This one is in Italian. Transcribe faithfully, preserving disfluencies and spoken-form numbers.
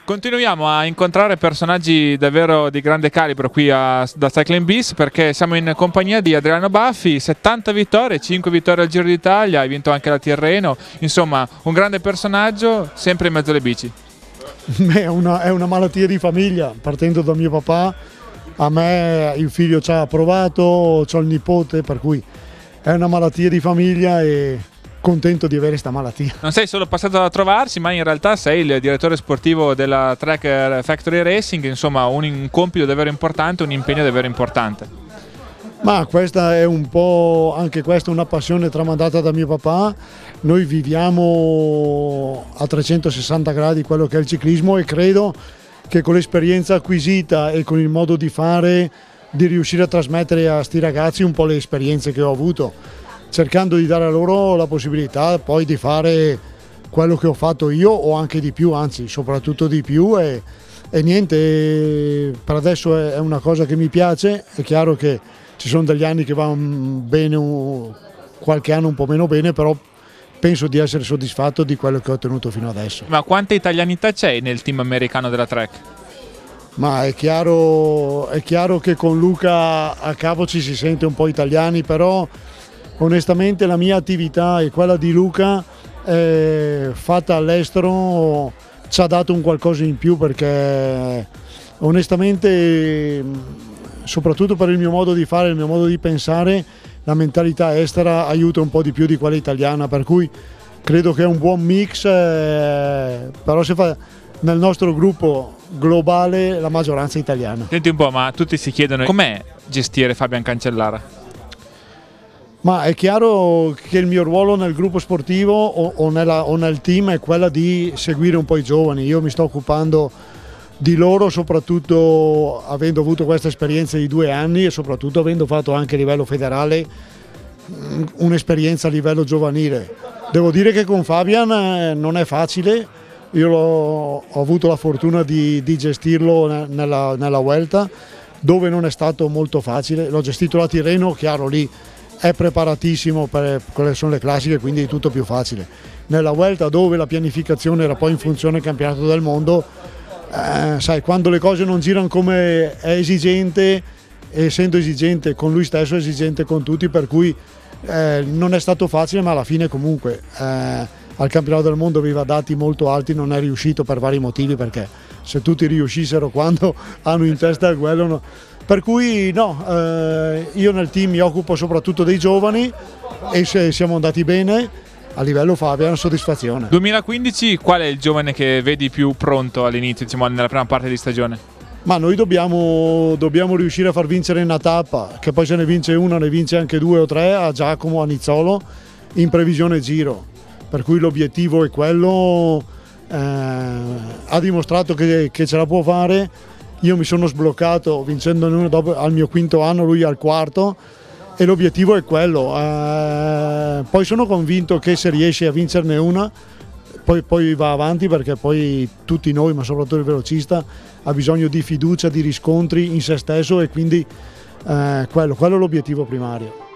Continuiamo a incontrare personaggi davvero di grande calibro qui a, da Cycling Biz, perché siamo in compagnia di Adriano Baffi, settanta vittorie, cinque vittorie al Giro d'Italia, hai vinto anche la Tirreno, insomma un grande personaggio sempre in mezzo alle bici. È una, è una malattia di famiglia, partendo da mio papà, a me il figlio ci ha provato, ho il nipote, per cui è una malattia di famiglia e contento di avere questa malattia. Non sei solo passato a trovarsi, ma in realtà sei il direttore sportivo della Trek Factory Racing, insomma un, un compito davvero importante, un impegno davvero importante. Ma questa è un po' anche questa una passione tramandata da mio papà. Noi viviamo a trecentosessanta gradi quello che è il ciclismo e credo che con l'esperienza acquisita e con il modo di fare di riuscire a trasmettere a sti ragazzi un po' le esperienze che ho avuto, cercando di dare a loro la possibilità poi di fare quello che ho fatto io o anche di più, anzi soprattutto di più e, e niente, per adesso è una cosa che mi piace. È chiaro che ci sono degli anni che vanno bene, qualche anno un po' meno bene, però penso di essere soddisfatto di quello che ho ottenuto fino adesso. Ma quanta italianità c'è nel team americano della Trek? Ma è chiaro, è chiaro che con Luca a capo ci si sente un po' italiani, però onestamente la mia attività e quella di Luca eh, fatta all'estero ci ha dato un qualcosa in più, perché onestamente soprattutto per il mio modo di fare, il mio modo di pensare, la mentalità estera aiuta un po' di più di quella italiana, per cui credo che è un buon mix, eh, però si fa nel nostro gruppo globale la maggioranza italiana. Senti un po', ma tutti si chiedono com'è gestire Fabian Cancellara? Ma è chiaro che il mio ruolo nel gruppo sportivo o, o, nella, o nel team è quella di seguire un po' i giovani. Io mi sto occupando di loro, soprattutto avendo avuto questa esperienza di due anni e soprattutto avendo fatto anche a livello federale un'esperienza a livello giovanile. Devo dire che con Fabian non è facile, io ho avuto la fortuna di, di gestirlo nella, nella Vuelta, dove non è stato molto facile. L'ho gestito la Tirreno, chiaro, lì è preparatissimo per quelle sono le classiche, quindi è tutto più facile. Nella Vuelta, dove la pianificazione era poi in funzione del campionato del mondo, eh, sai, quando le cose non girano come è esigente, essendo esigente con lui stesso, è esigente con tutti, per cui eh, non è stato facile, ma alla fine comunque eh, al campionato del mondo aveva dati molto alti, non è riuscito per vari motivi, perché se tutti riuscissero quando hanno in testa quello, no. Per cui no, eh, io nel team mi occupo soprattutto dei giovani e se siamo andati bene. A livello Fabian, soddisfazione. duemilaquindici, qual è il giovane che vedi più pronto all'inizio, diciamo, nella prima parte di stagione? Ma noi dobbiamo, dobbiamo riuscire a far vincere una tappa, che poi se ne vince una ne vince anche due o tre, a Giacomo, a Nizzolo, in previsione giro. Per cui l'obiettivo è quello, eh, ha dimostrato che, che ce la può fare. Io mi sono sbloccato vincendo una dopo, al mio quinto anno, lui al quarto, e l'obiettivo è quello. Eh, poi sono convinto che se riesce a vincerne una, poi, poi va avanti, perché poi tutti noi, ma soprattutto il velocista, ha bisogno di fiducia, di riscontri in se stesso, e quindi eh, quello, quello è l'obiettivo primario.